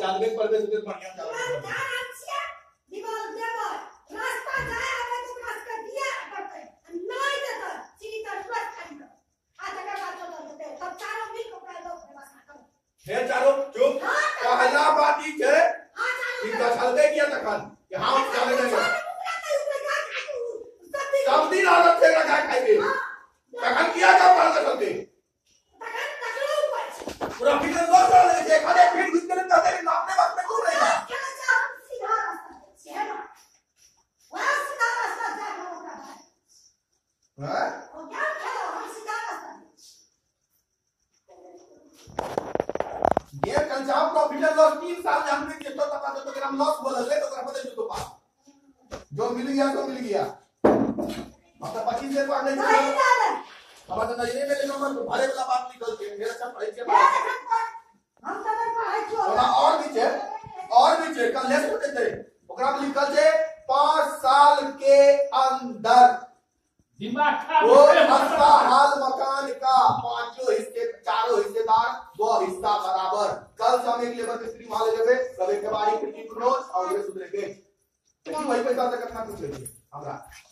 जानबे परबे तो बढ़िया चल रास्ता जाए आवे तो रास्ता दिया करते नहीं देता सीधी तरफ खाली कर आ जगह बात होते तब चारों मिल को कर दो व्यवस्था करो फिर चारों चुप पहला बात ई है कि दखलते किया दखल कि हां चले जाएगा सब दिन आदत से लगा खाएंगे दखल किया था पर दखलते पूरा फिर लोग चले से खाने फिर घुस के लेते हैं अपने बात में क्यों रहेगा सीधा रास्ता है वहां सीधा रास्ता जाए होगा हां और क्या खेलो हम सीधा रास्ता ये कंजाब प्रॉफिट एंड लॉस 3 साल में हमने कितना पता तो ग्राम लॉस बोला ले तो ग्राम बदल जो पास जो मिल गया तो मिल गया मतलब 25 से पढ़ने के हमारे नजरिए में नंबर तो भारे वाला बात निकल के मेरा सब पढ़े के बाद हम सब पढ़ाई क्यों और भी है कल लेस होते थे ओकरा में लिखल है 5 साल के अंदर दिमाग वो हस्ता हाल मकान का पांचों हिस्से चारों हिस्सेदार 2 हिस्सा बराबर कल से हम एक लेबर मिस्त्री माल लेबे कभी के बारी खिड़की क्लोज और ये सुधरे के वही पैसा तक करना कुछ है हमरा